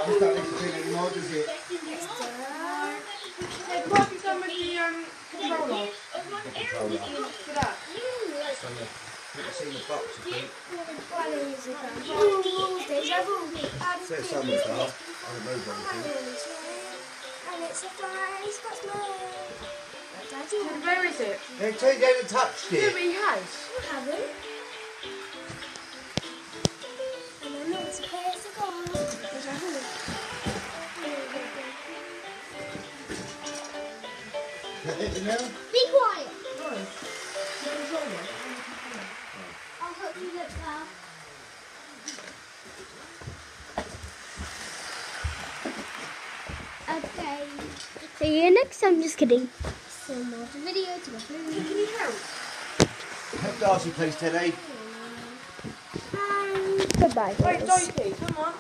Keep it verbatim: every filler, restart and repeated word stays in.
It's not listening anymore, does it? It might be some of the um, controller. The controller. For that. So you put it in the box, I think. Says someone's there. I don't know anything. And it's a fire, he's got smoke. Daddy, Where is it? They tell you they haven't touched Yeah, it. but he has. you haven't. And then there's a place to go. There's a hole. Is that it now? Be quiet. No. No controller. I'll help you look now. Okay. See you next time. Just kidding. So more of the video to go through. Can you help? Help Darcy, please, Teddy. And goodbye. Wait, guys. Dorothy, come on.